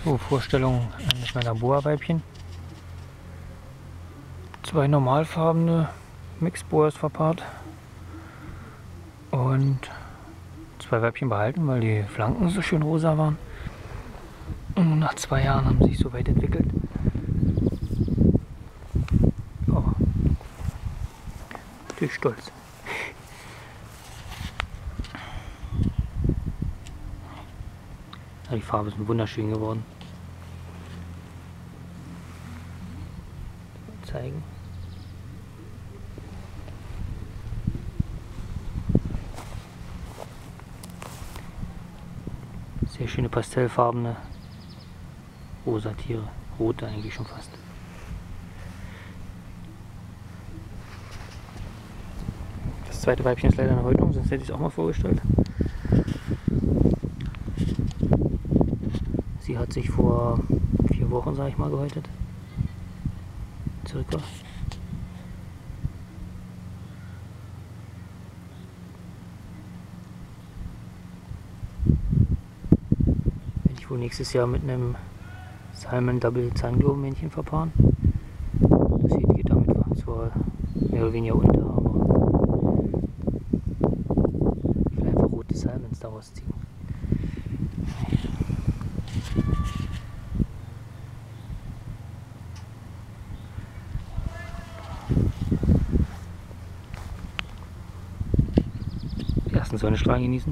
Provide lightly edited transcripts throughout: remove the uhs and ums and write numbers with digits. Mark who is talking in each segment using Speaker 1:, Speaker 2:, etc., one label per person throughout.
Speaker 1: So, Vorstellung eines meiner Boa-Weibchen. 2 normalfarbene Mixboas verpaart und 2 Weibchen behalten, weil die Flanken so schön rosa waren. Und nach 2 Jahren haben sie sich so weit entwickelt. Oh, natürlich stolz. Ja, die Farbe ist wunderschön geworden. Zeigen. Sehr schöne pastellfarbene rosa Tiere. Rote eigentlich schon fast. Das zweite Weibchen ist leider eine Häutung, sonst hätte ich es auch mal vorgestellt. Sie hat sich vor 4 Wochen, sage ich mal, gehäutet. Circa. Werde ich wohl nächstes Jahr mit einem Salmon Double Zanglo Männchen verpaaren. Das hier geht damit zwar mehr oder weniger unter, aber ich will einfach rote Salmons daraus ziehen. Die ersten Sonnenstrahlen genießen.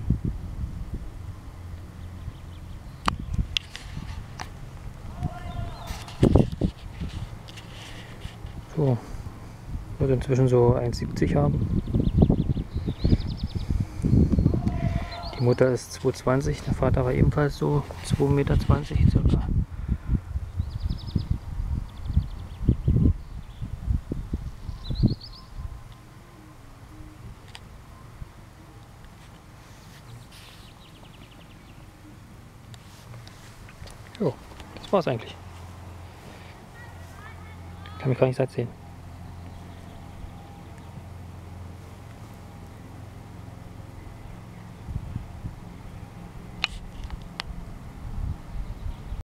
Speaker 1: So, wird inzwischen so 1,70 haben. Die Mutter ist 2,20, der Vater war ebenfalls so 2,20 Meter circa. Jo, das war's eigentlich. Kann mich gar nicht satt sehen.